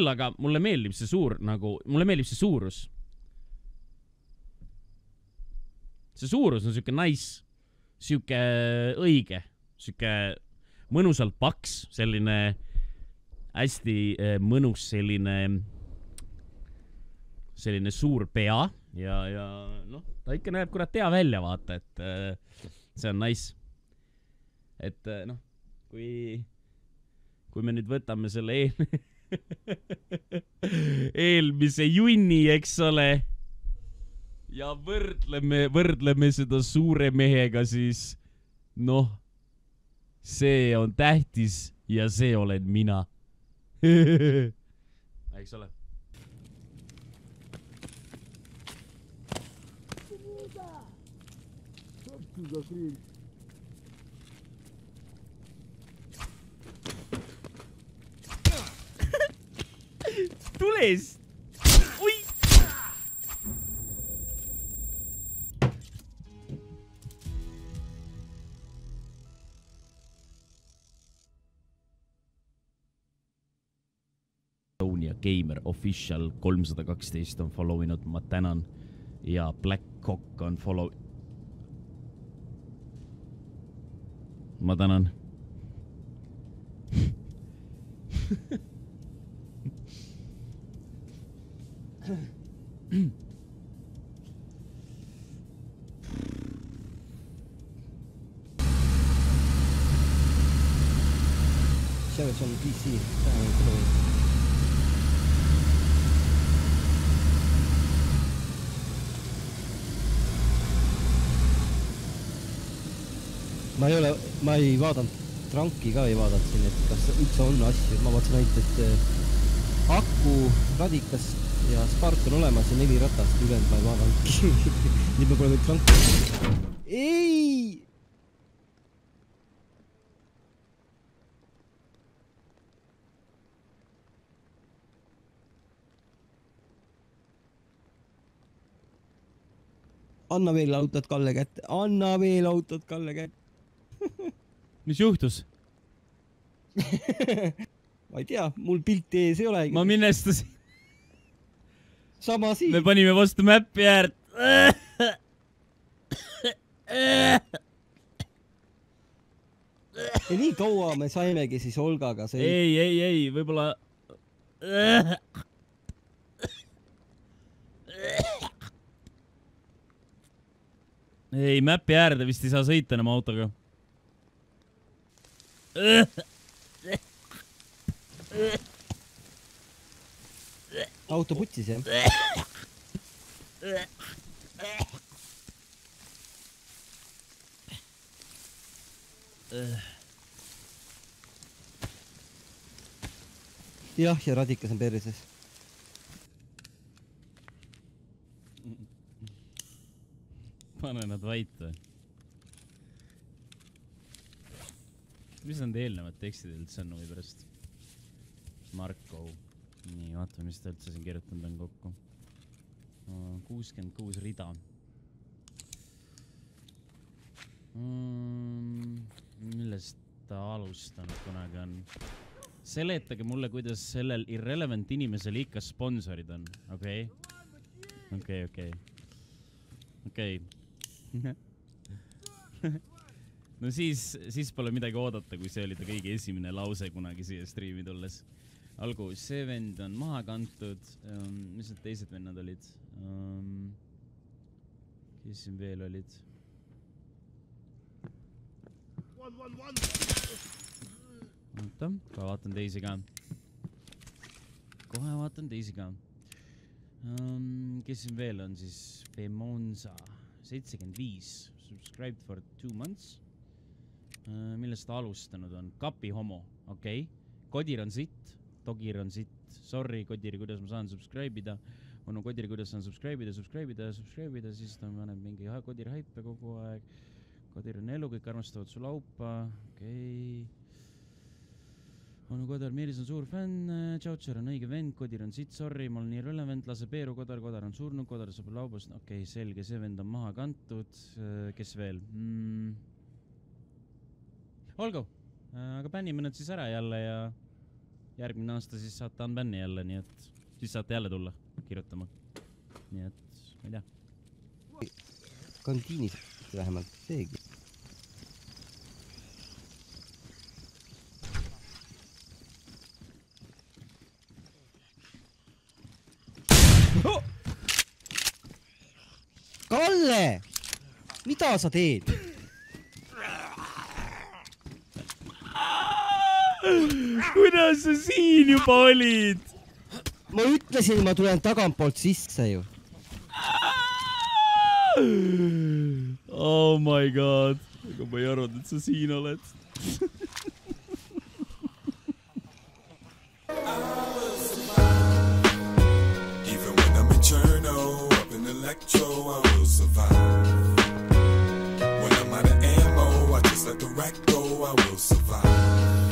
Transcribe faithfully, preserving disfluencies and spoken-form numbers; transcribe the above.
küll, aga mulle meeldib see suur, nagu, mulle meeldib see suurus. See suurus on siuke nice, siuke õige, siuke mõnusalt paks, selline hästi mõnus selline, selline suur pea ja, ja noh, ta ikka näeb kurat hea välja, vaata, et see on nice. Et noh, kui, kui me nüüd võtame selle eel... eelmise junni, eks ole, ja võrdleme, võrdleme seda suure mehega, siis noh, see on tähtis ja see olen mina. Eks ole. Tules! Ui! Sonia Gamer Official kolmsada kaksteist on follow inud, ma tänan. Ja Black Cock on follow... Ma tänan. Selles on P C. Täna on kodu. Ma ei ole, ma ei vaadanud, tranki ka ei vaadanud siin, et kas üldse on asju. Ma vaatasin ainult, et aku, radikas ja spark on olemas ja neli ratast ülend ma ei vaadanud. Nüüd ma pole veel tranki. Ei! Anna veel autod Kalle kätte. Anna veel autod Kalle kätte. Mis juhtus? Ma ei tea, mul pilti ees ei ole. Ma minestasin. Sama siin. Me panime vastu mäppi äärt. Ja nii kaua me saimegi siis Olgaga see... Ei, ei, ei, võibolla... Ei, mäppi äärde vist ei saa sõita enam autoga. Auto putsis, jah? Jah, ja radikas on perses. Pane nad vaita. Mis on eelnevad tekstid üldse on või pärast? Marko. Nii, vaatame, mis ta üldse siin kirjutanud on kokku. kuuskümmend kuus rida. Millest ta alustanud kunagi on? Seletage mulle, kuidas sellel irrelevant inimesel ikka sponsorid on. Okei? Okei, okei. Okei. No siis, siis pole midagi oodata, kui see oli ta kõige esimene lause kunagi siia striimi tulles. Algu, see vend on maha kantud. Um, mis need teised vennad olid? Um, kes siin veel olid? Oota, kohe vaatan teisi ka. Kohe vaatan teisi ka. Um, kes siin veel on siis? Bemonza. seitsekümmend viis. Subscribed for two months. Uh, millest ta alustanud on? Kapi homo. Okei. Okay. Kodir on sitt. Togir on sitt. Sorry, Kodiri, kuidas ma saan subscribe ida. Onu Kodiri, kuidas saan subscribe ida, subscribe ida, subscribe ida. Siis ta paneb mingi Kodir haipe kogu aeg. Kodir on elu, kõik armastavad su laupa. Okei. Okay. Onu Kodar, Meelis on suur fänn. Tšautšer on õige vend. Kodir on sitt. Sorry, ma olen nii relevant. Lase Peeru Kodar. Kodar on surnud. Kodar saab laubast. Okei, okay, selge. See vend on maha kantud. Kes veel? Mm. Olgu. Aga bännime nad siis ära jälle ja... järgmine aasta siis saate Unbanni jälle, nii et siis saate jälle tulla kirjutama. Nii et, ma ei tea. Kantiinis vähemalt seegi. Oh! Kalle! Mida sa teed? Kuidas sa siin juba olid? Ma ütlesin, ma tulen tagantpoolt sisse ju. Oh my god. Aga ma ei arvanud, et sa siin oled. Even when I'm in Cherno, up in Electro, I will survive. When I'm out of ammo, I just let the rack go, I will survive.